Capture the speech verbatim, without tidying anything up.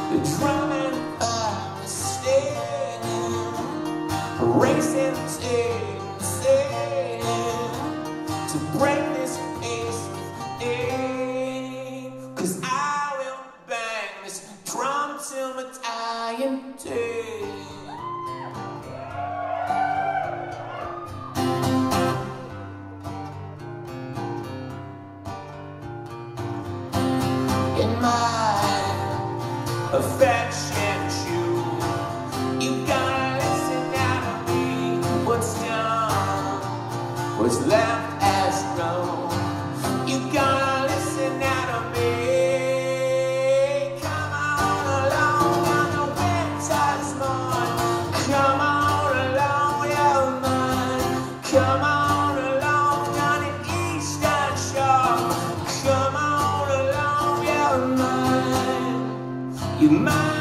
drumming I'm standing, racing to sailing to break this pace within. Cause I will bang this drum till my dying day. In my affection shoe, you gotta listen out of me. What's done, what's left as known. You gotta listen out of me. Come on along on the winter's morn. Come on along, your mind. Come on along on the eastern shore. Come on along, your mind. You might